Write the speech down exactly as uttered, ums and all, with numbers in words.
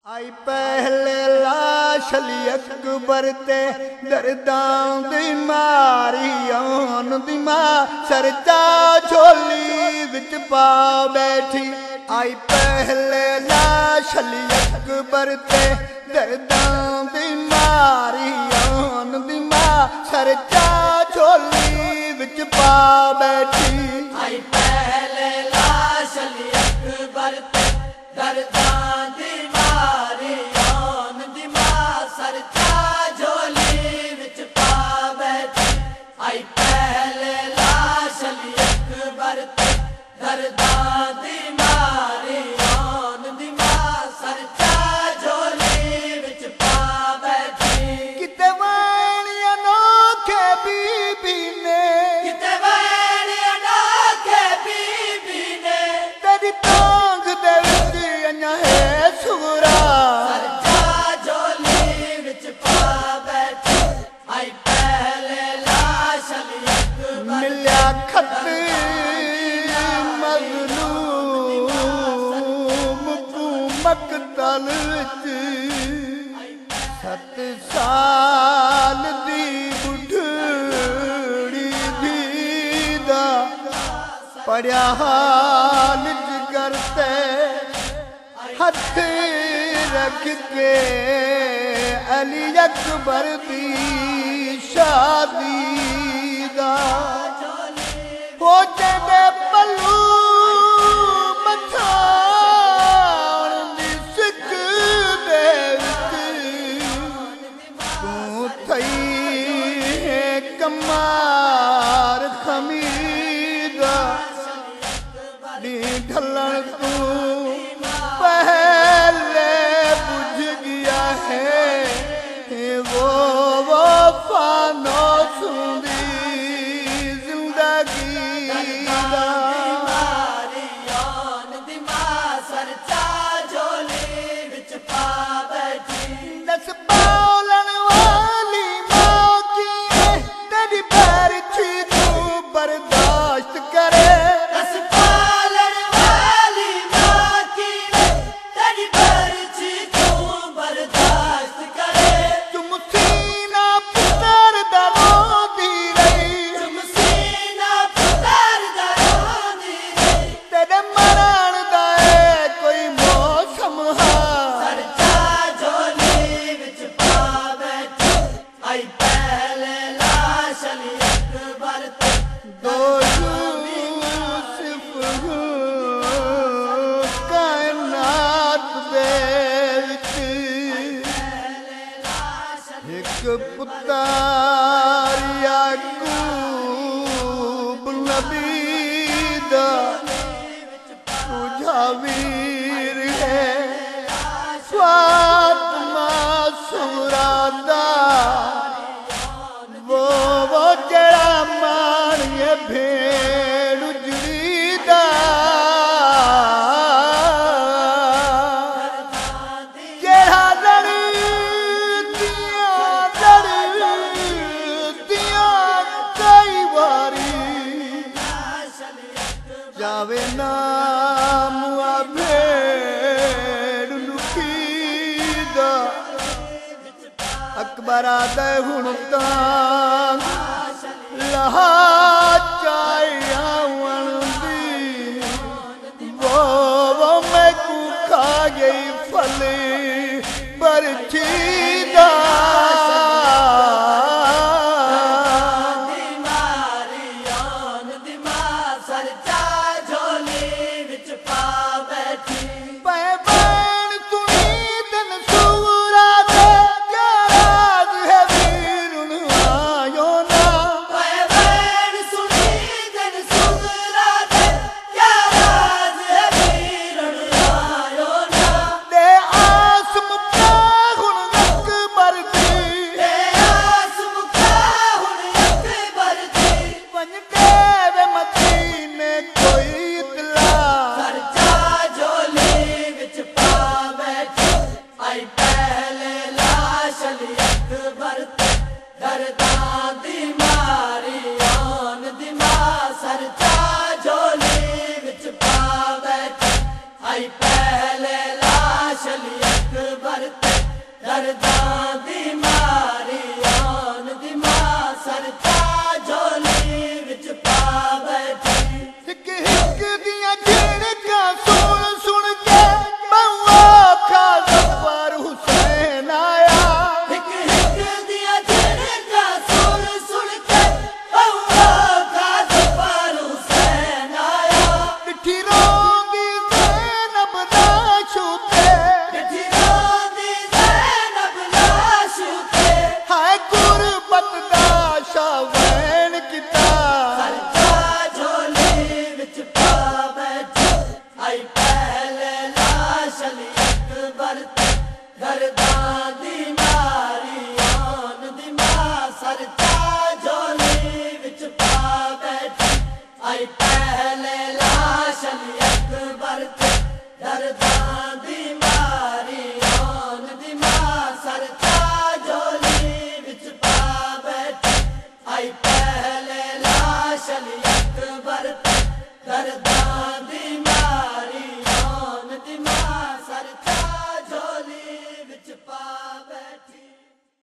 आई पहले लाश अली अकबर ते दर्दां दी मारी आन दी मां सरचा झोली विच पा बैठी। आई पहले लाश अली अकबर ते दर्दां दी मारी आन दी मां सरचा झोली विच पा बैठी। आई पहले लाश अली अकबर ते दर्दां दी मारी आन दी मां सरचा झोली विच पा बैठी। आई पहले लाश अली अकबर ते दर्दां दी मारी आन दी मां सरचा झोली विच पा बैठी। किते वैण अनोखे बीबी ने किते वैण अनोखे बीबी ने तेरी तांग दे विच अञा है सुगरा सरचा झोली विच पा बैठी। आई पहले लाश अली अकबर मिलिया खत मज़लूम को मकतल विच सत साल दी बुढ़ड़ी धी दा पढ़िया हाल जिगर ते हथ रख के अली अकबर दी शादी दा हो जावे पल्लू मथा दी सिक दे विच तू थई है कमार खमीदा दी ढलन तू पहले बुझ गया है वो वो फानोस दी जिंदगी दा। मारी आन दी मां सरचा झोली विच पा बैठी। दस बोलन वाली मां की है तेरी बैरछी तू बर्दाश्त करे। दस पालन वाली मां की ने तेरी बरछी तू बर्दाश्त करे। तुम सीना पुतर दा रोंदी रही तुम सीना पुतर दा रोंदी रही। तेरे मरण दा है कोई मौसम हा सरचा झोली विच पा बैठी। आई पहले लाश अली अकबर ते दो यूसुफ कायनात दे विच एक पुत्र याकूब नबी दा तुझा वीर है फातिमा सुहरा दा वो वो जड़ा मान ये भेड़ उजड़ी दा जड़ा लड़ी दियां लड़ी दियां कई बारी जावे नाम आ भेड़ लुकी दा अकबर आदे हुण तां लहा चाय आवन दी वो वो मैं को खा गई फल बरछी दा। मारी आन दी मां सरचा झोली विच पा बैठी। पैबैन सुनी दिन सूरा दे क्या राज है वीरुन आयो ना। पैबैन सुनी दिन सुगरा दे क्या राज है वीरण आयो ना। दे आसम हुण दर्दां दी मारी आन दी मां सरता झोली विच पा बैठी हिक हिक दियां झिड़कां सुन सुन के बहुआ खा ज़फ़र हुसैन आया हिक हिक दियां झिड़कां सुन सुन के बहुआ खा ज़फ़र हुसैन आया ॾिठी रोंदी ज़ैनब लाश ते ॾिठी रोंदी ज़ैनब लाश ते हाय गुरबत दा शावैन किता सरता झोली विच पा बैठी आई पहले लाश अली अकबर ते दर्दां दी मारी आन दी मां सरता झोली विच पा बैठी आई पहले लाश अली अकबर ते दर्दां दी मारी आन दी मां सरता झोली विच पा बैठी आई पहले लाश अली अकबर ते दर्दां दी